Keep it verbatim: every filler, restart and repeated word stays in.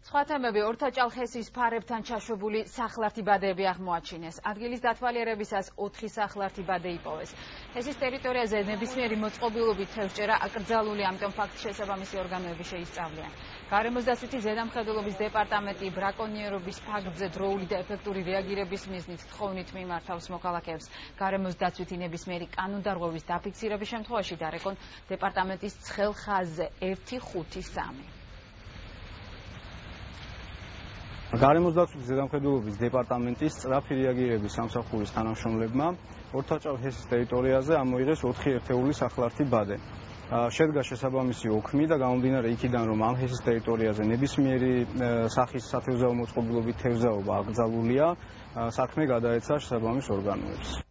სხვა თემები ორთაჭალხესის ფარებთან ჩაშვებული სახლართი ბადეები აღმოაჩინეს. ადგილის დათვალიერებისას ოთხი სახლართი ბადე იპოვეს. ჰესის ტერიტორიაზე ნებისმიერი მოწყობილობით თევზჭერა აკრძალული, ამიტომ ფაქტს შესაბამისი ორგანოები შეისწავლიან. გარემოს დაცვითი ზედამხედველობის დეპარტამენტი ბრაკონიერობის ფაქტზე დროული და ეფექტური რეაგირების მიზნით თხოვნით მიმართავს მოქალაქეებს. გარემოს დაცვითი ნებისმიერი კანონდარღვევის დაფიქსირების შემთხვევაში დარეკონ დეპარტამენტის ცხელ ხაზზე ერთი ხუთი სამი. გარემოს დაცვითი ზედამხედველობის დეპარტამენტის სწრაფი რეაგირების სამსახურის თანამშრომლებმა ორთაჭალხესის ტერიტორიაზე ამოიღეს ოთხი ერთეული სახლართი ბადე. შედგა შესაბამისი ოქმი და გამომდინარე იქიდან, რომ ამ ჰესის ტერიტორიაზე ნებისმიერი სახის სათევზაო მოწყობილობით თევზაობა აკრძალულია, საქმე გადაეცა შესაბამის ორგანოებს.